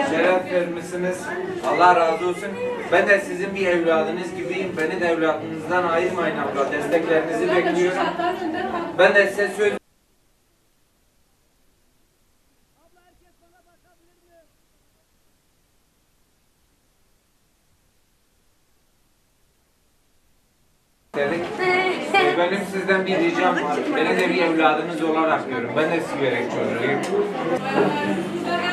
şeref vermişsiniz. Allah razı olsun. Ben de sizin bir evladınız gibiyim. Beni de evladınızdan ayırmayın abla. Desteklerinizi bekliyorum. Ben de size söz dedik. Benim sizden bir ricam var. Beni de bir evladınız olarak görün. Ben de Siverek çocuğuyum.